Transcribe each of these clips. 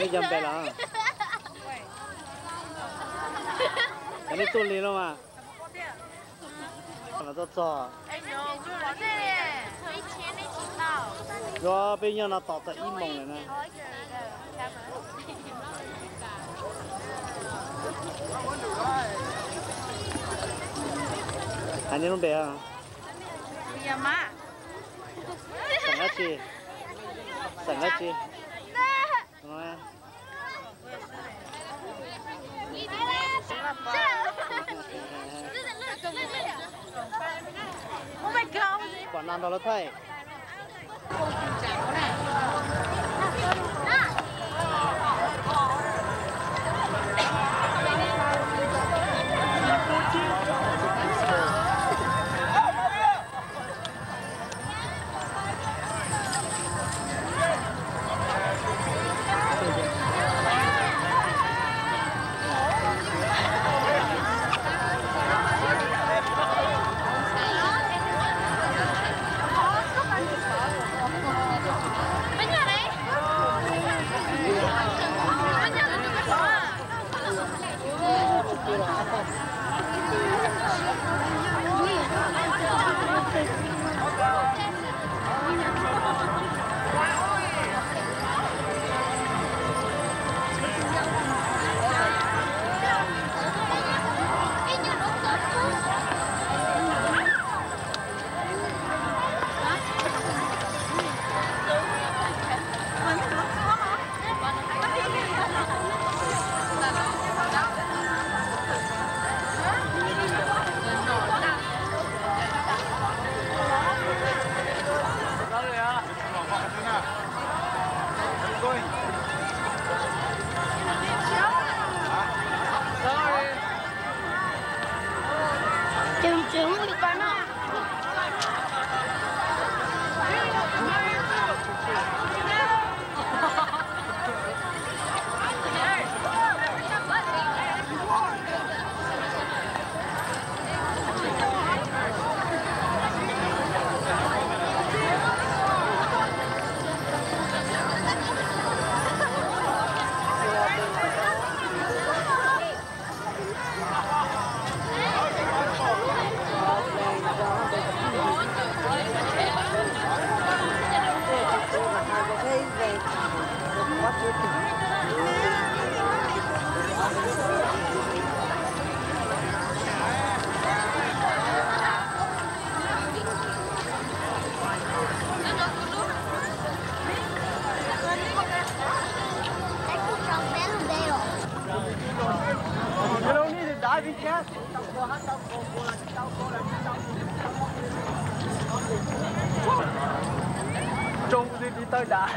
dầm bè là cái này tôi lấy đâu mà là tôi cho rồi bây giờ nó tọt tại im mông này nè anh nhớ bè à sẵn hết chi rồi Oh my god. còn ăn đó là thay Trung đi tới đã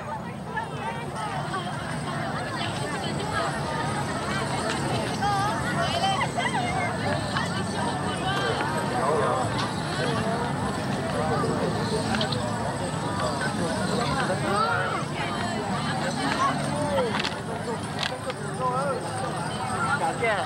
cả kìa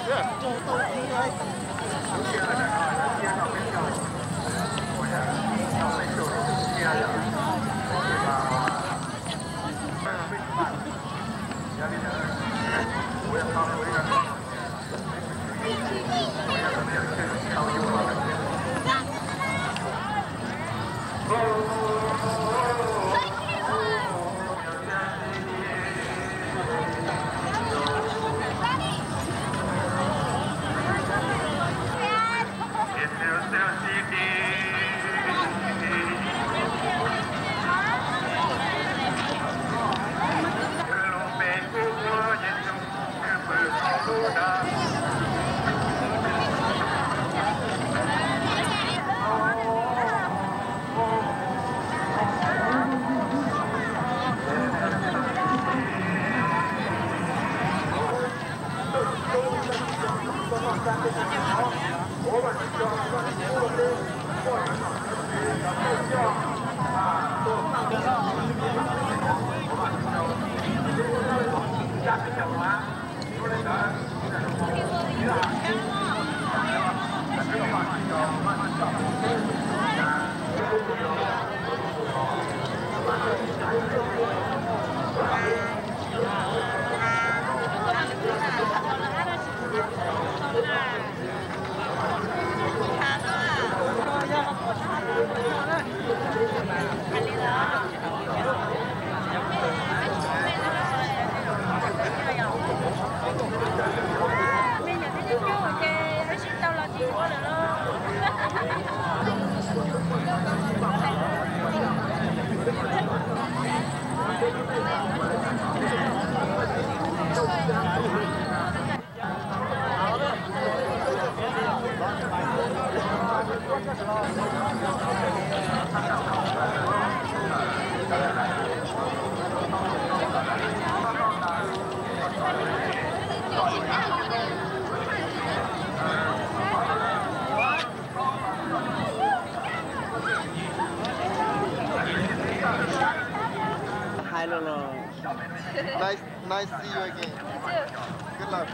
Nice to see you again. Good luck.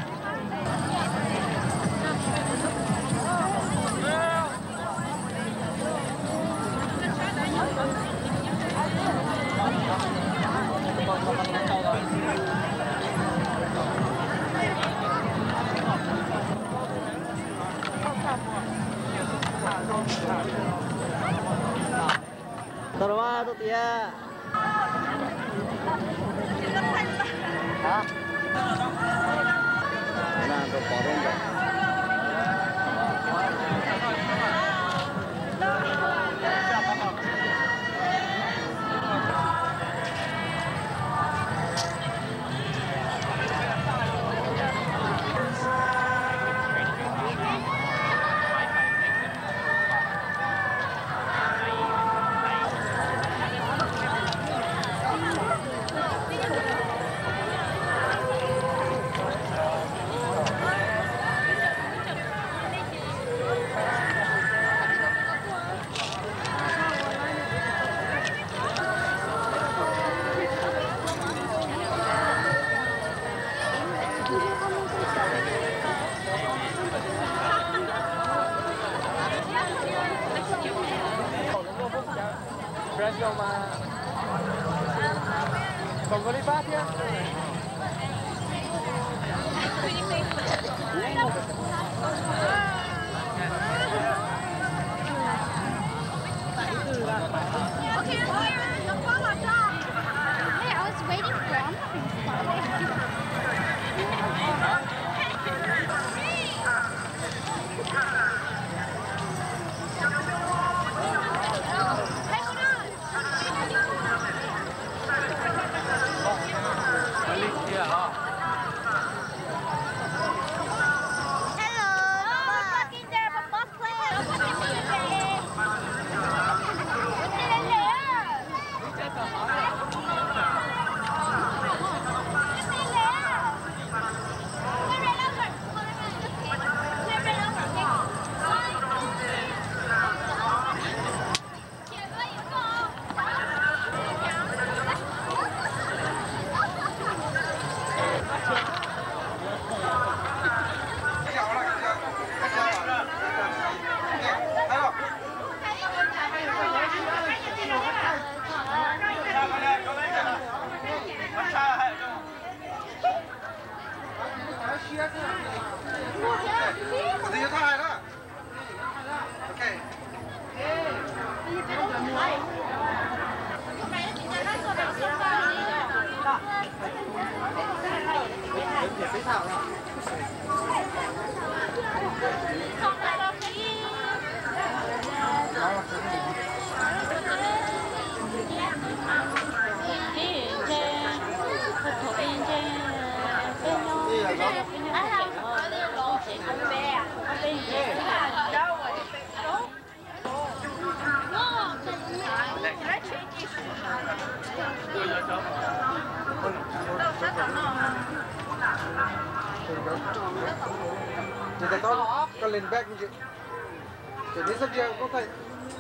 Tao qua tao tía. Hả? Nào tôi bỏ luôn rồi. Còn có đi phát nhé. Jadi tao có lên back như vậy. Jadi sao giờ có thể.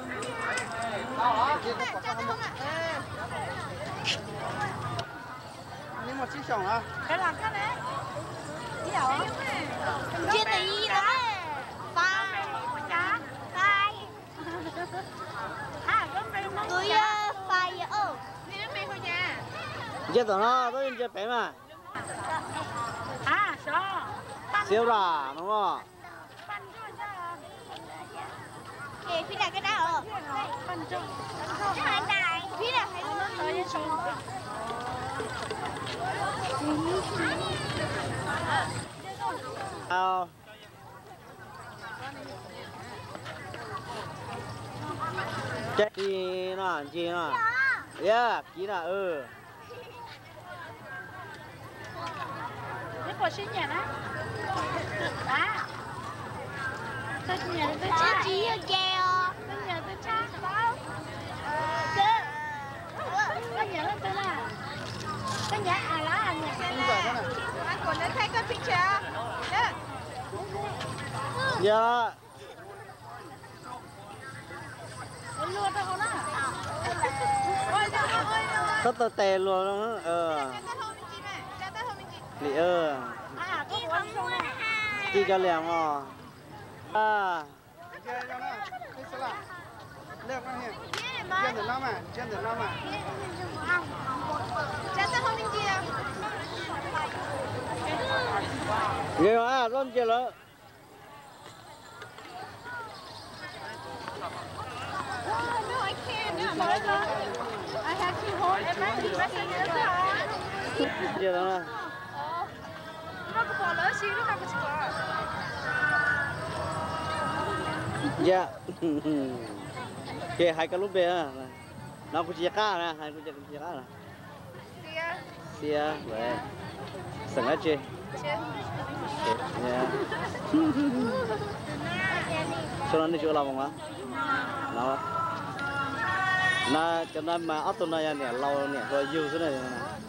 Nhưng mà chỉ chồng à? Cái làm cái này. Cái đâu? Chưa tí đó. Ba. Cá. Hai. À, con bên nó. Tôi phai ở. Đi đến bên thôi nha. Chết rồi nó, tôi nhìn chết bé mà. À, sao? Siêu ra, đúng không? Kì phía này cái đó ở. Cái này. Phía này hay nó tới đến xuống. Ao. Chết chi nó, chi nó. Yeah, kỹ là Cái quả sinh nhật á. À. Tôi nhờ tôi cha. Chị ở kèo. Tôi nhờ tôi cha. Sao? Tôi nhờ lên tôi là. Tôi nhờ là anh nhờ cái này. Anh còn đến thấy cái picture. dạ. Luôn đâu đó. Rất tê luôn đó. lì ơ đi cho lẻng à à ghê quá luôn chưa lỡ No, I can't. No, I have to hold everything. chưa lỡ Nó có bỏ lỡ xíu nó không có chịu bỏ. dạ kệ hai cái lúc bé nó cũng chỉ cá nè hai cũng chỉ cá nè xia vậy sẵn hết chưa dạ cho nó đi chỗ làm không á nó cho nên mà ấp tôm này nè lâu nè rồi yêu thế này nè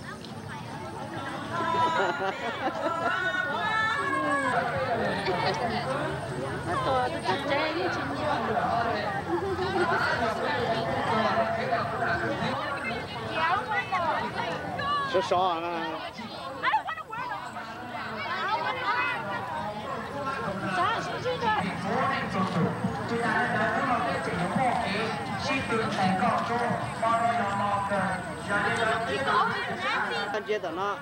số số à anh chơi tao nó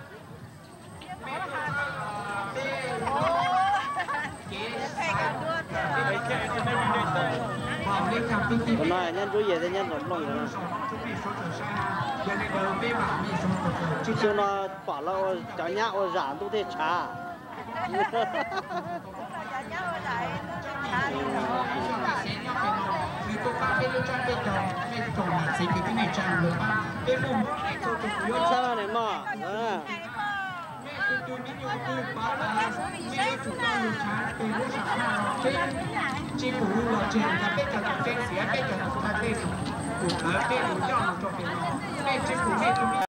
còn nói nhân chú về thì nhân cũng lông rồi chứ nó bỏ lâu chả nhạo giảm tôi thế chả sao này mà chính phủ là chuyện là bây giờ là phê xía bây giờ là chúng ta phê cũng ở bên cũng cho một chỗ bên chính phủ